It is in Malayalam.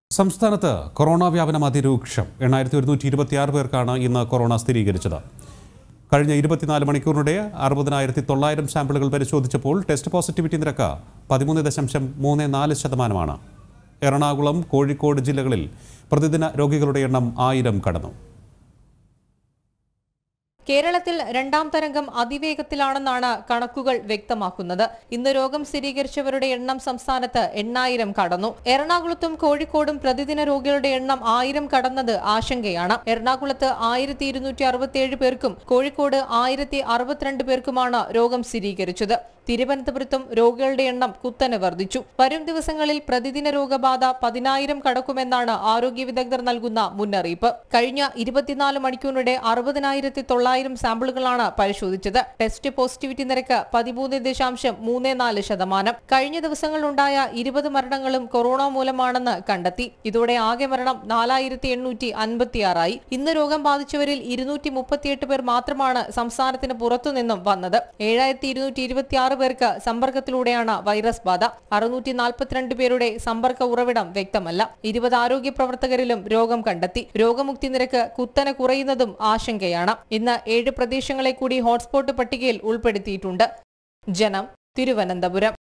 സംസ്ഥാനത്ത് കൊറോണ വ്യാപനം അതിരൂക്ഷം 8126 പേർക്കാണ് ഇന്ന് കൊറോണ സ്ഥിരീകരിച്ചത്. കഴിഞ്ഞ 24 മണിക്കൂറിനിടെ 60,900 സാമ്പിളുകൾ പരിശോധിച്ചപ്പോൾ ടെസ്റ്റ് പോസിറ്റിവിറ്റി നിരക്ക് 13.34%. എറണാകുളം, കോഴിക്കോട് ജില്ലകളിൽ പ്രതിദിന രോഗികളുടെ എണ്ണം 1000 കടന്നു. കേരളത്തിൽ രണ്ടാം തരംഗം അതിവേഗത്തിലാണെന്നാണ് കണക്കുകൾ വ്യക്തമാക്കുന്നത്. ഇന്ന് രോഗം സ്ഥിരീകരിച്ചവരുടെ എണ്ണം സംസ്ഥാനത്ത് 8000 കടന്നു. എറണാകുളത്തും കോഴിക്കോടും പ്രതിദിന രോഗികളുടെ എണ്ണം 1000 കടന്നത് ആശങ്കയാണ്. എറണാകുളത്ത് 1267 പേർക്കും കോഴിക്കോട് 1062 പേർക്കുമാണ് രോഗം സ്ഥിരീകരിച്ചത്. തിരുവനന്തപുരത്തും രോഗികളുടെ എണ്ണം കുത്തനെ വർദ്ധിച്ചു. വരും ദിവസങ്ങളിൽ പ്രതിദിന രോഗബാധ 10,000 കടക്കുമെന്നാണ് ആരോഗ്യ വിദഗ്ധർ നൽകുന്ന മുന്നറിയിപ്പ്. കഴിഞ്ഞ 24 മണിക്കൂറിനിടെ 60,900 സാമ്പിളുകളാണ് പരിശോധിച്ചത്. ടെസ്റ്റ് പോസിറ്റിവിറ്റി നിരക്ക് 13.34%. കഴിഞ്ഞ ദിവസങ്ങളിലുണ്ടായ 20 മരണങ്ങളും കൊറോണ മൂലമാണെന്ന് കണ്ടെത്തി. ഇതോടെ ആകെ മരണം 4856 ആയി. ഇന്ന് രോഗം ബാധിച്ചവരിൽ 238 പേർ മാത്രമാണ് സംസ്ഥാനത്തിന് പുറത്തുനിന്നും വന്നത്. 7226 പേർക്ക് സമ്പർക്കത്തിലൂടെയാണ് വൈറസ് ബാധ. 642 പേരുടെ സമ്പർക്ക ഉറവിടം വ്യക്തമല്ല. 20 ആരോഗ്യ പ്രവർത്തകരിലും രോഗം കണ്ടെത്തി. രോഗമുക്തി നിരക്ക് കുത്തനെ കുറയുന്നതും ആശങ്കയാണ്. ഇന്ന് 7 പ്രദേശങ്ങളെ കൂടി ഹോട്ട്സ്പോട്ട് പട്ടികയിൽ ഉൾപ്പെടുത്തിയിട്ടുണ്ട്. ജനം, തിരുവനന്തപുരം.